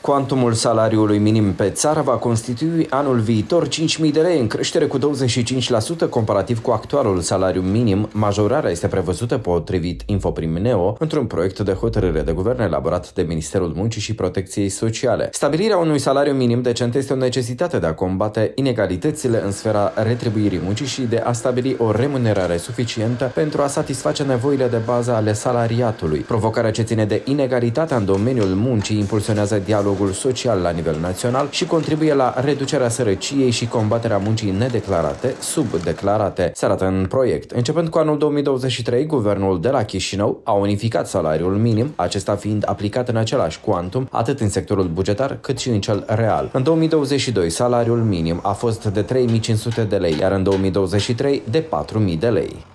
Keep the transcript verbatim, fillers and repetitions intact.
Cuantumul salariului minim pe țară va constitui anul viitor cinci mii de lei, în creștere cu douăzeci și cinci la sută comparativ cu actualul salariu minim. Majorarea este prevăzută potrivit Infoprim-Neo într-un proiect de hotărâre de guvern elaborat de Ministerul Muncii și Protecției Sociale. Stabilirea unui salariu minim decent este o necesitate de a combate inegalitățile în sfera retribuirii muncii și de a stabili o remunerare suficientă pentru a satisface nevoile de bază ale salariatului. Provocarea ce ține de inegalitatea în domeniul muncii impulsionează dialogul social la nivel național și contribuie la reducerea sărăciei și combaterea muncii nedeclarate, subdeclarate, se arată în proiect. Începând cu anul două mii douăzeci și trei, guvernul de la Chișinău a unificat salariul minim, acesta fiind aplicat în același cuantum, atât în sectorul bugetar cât și în cel real. În două mii douăzeci și doi, salariul minim a fost de trei mii cinci sute de lei, iar în două mii douăzeci și trei de patru mii de lei.